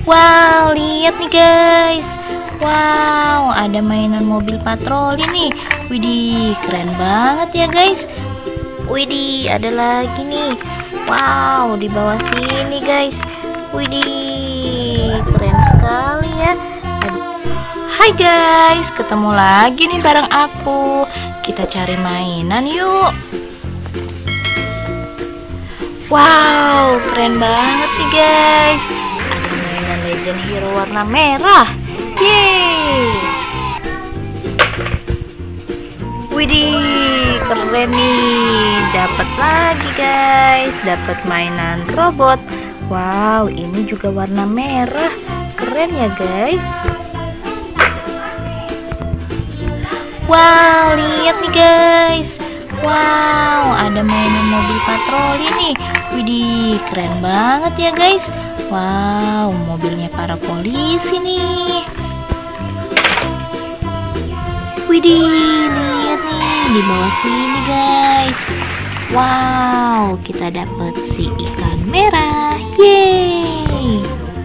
Wow, lihat nih guys. Wow, ada mainan mobil patroli nih. Widih, keren banget ya guys. Widih, ada lagi nih. Wow, di bawah sini guys. Widih, keren sekali ya. Hai guys, ketemu lagi nih bareng aku. Kita cari mainan yuk. Wow, keren banget nih guys. Ada mainan Legend Hero warna merah. Yeay. Widih, keren nih. Dapat lagi guys. Dapat mainan robot. Wow, ini juga warna merah. Keren ya guys. Wow, lihat nih guys. Wow, ada mainan mobil patroli nih. Widih, keren banget ya guys. Wow, mobilnya para polisi nih. Widih, lihat nih di bawah sini guys. Wow, kita dapet si ikan merah. Yeay.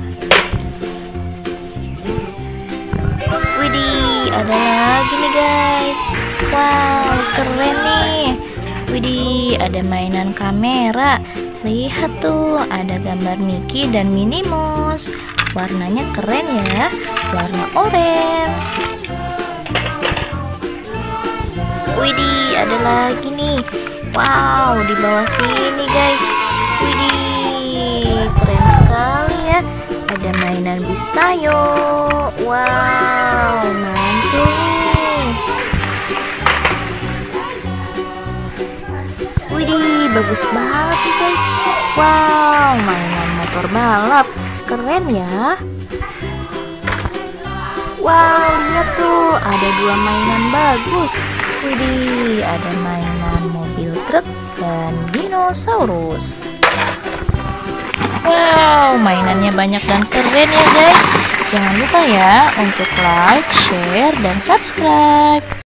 Widih, ada lagi nih guys. Wow, keren nih. Widih, ada mainan kamera. Lihat tuh, ada gambar Mickey dan Minnie Mouse. Warnanya keren ya, warna oranye. Widih, ada lagi nih. Wow, di bawah sini guys. Widih, keren sekali ya. Ada mainan bis Tayo. Wow, mantul nih. Widih, bagus banget nih guys. Wow, mainan motor balap. Keren ya. Wow, lihat tuh, ada dua mainan bagus. Widih, ada mainan mobil truk dan dinosaurus. Wow, mainannya banyak dan keren ya guys. Jangan lupa ya untuk like, share, dan subscribe.